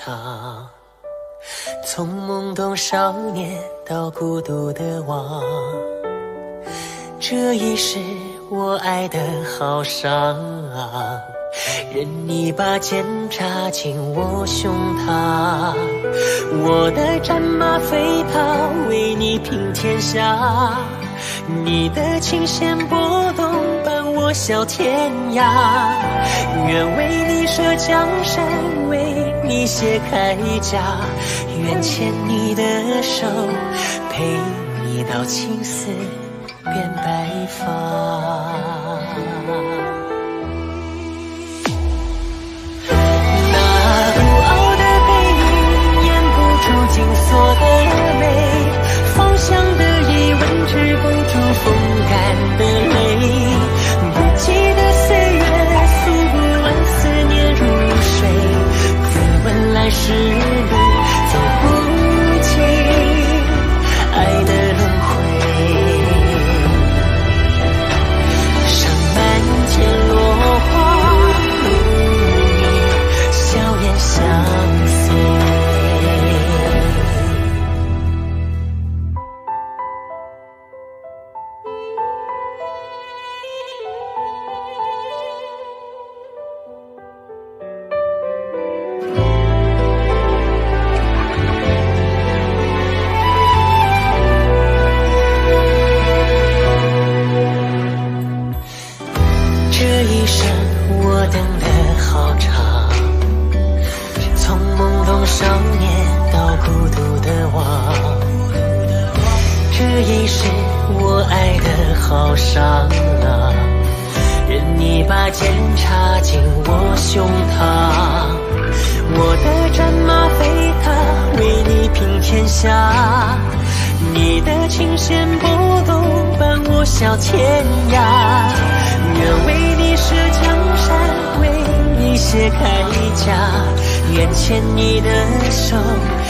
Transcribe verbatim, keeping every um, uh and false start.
长，从懵懂少年到孤独的王，这一世我爱得好伤，任你把剑插进我胸膛，我的战马飞跑为你平天下，你的琴弦拨动伴我笑天涯，愿为你舍江山，为你卸铠甲，愿牵你的手，陪你到青丝变白发。紧锁的眉，芳香的意吻止不住风干的泪，不羁的岁月诉不完思念如水，自问来时路走不尽爱的轮回，上满天落花如你笑颜相随。好伤啊，任你把剑插进我胸膛，我的战马飞踏为你平天下，你的琴弦拨动伴我笑天涯，愿为你舍江山，为你卸铠甲，愿牵你的手